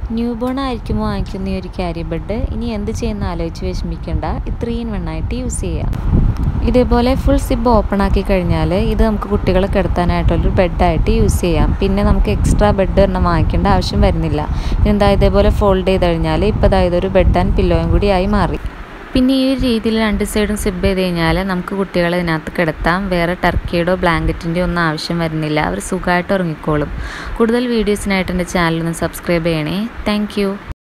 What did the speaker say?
New born ആയിരിക്കുമ്പോൾ വാങ്ങിക്കുന്ന ഈ ഒരു ക്യാരി ബെഡ് ഇനി എന്ത് ചെയ്യുന്ന ആലോചിച്ച് വിഷമിക്കേണ്ട, 3-in-1 ആയിട്ട് യൂസ് ചെയ്യാം. ഇതേപോലെ ഫുൾ സിബ് ഓപ്പൺ ആക്കി കഴിഞ്ഞാൽ ഇത് നമുക്ക് കുട്ടികളെ കിടത്താനായിട്ടുള്ളൊരു ബെഡായിട്ട് യൂസ് ചെയ്യാം. പിന്നെ നമുക്ക് എക്സ്ട്രാ ബെഡ് ഒരെണ്ണം വാങ്ങിക്കേണ്ട ആവശ്യം വരുന്നില്ല. എന്താ ഇതേപോലെ ഫോൾഡ് ചെയ്ത് കഴിഞ്ഞാൽ ഇപ്പോൾ അതായത് ഒരു ബെഡ് ആൻഡ് പില്ലോയും കൂടി ആയി മാറി. പിന്നെ ഈ ഒരു രീതിയിൽ 2 സൈഡും സിബ് ചെയ്ത് കഴിഞ്ഞാൽ നമുക്ക് കുട്ടികളെ ഇതിനകത്ത് കിടത്താം. വേറെ ടർക്കിയുടെയോ ബ്ലാങ്കറ്റിൻ്റെയോ ഒന്നും ആവശ്യം വരുന്നില്ല. അവർ സുഖമായിട്ട് ഉറങ്ങിക്കോളും. കൂടുതൽ വീഡിയോസിനായിട്ട് എൻ്റെ ചാനൽ ഒന്ന് സബ്സ്ക്രൈബ് ചെയ്യണേ. താങ്ക്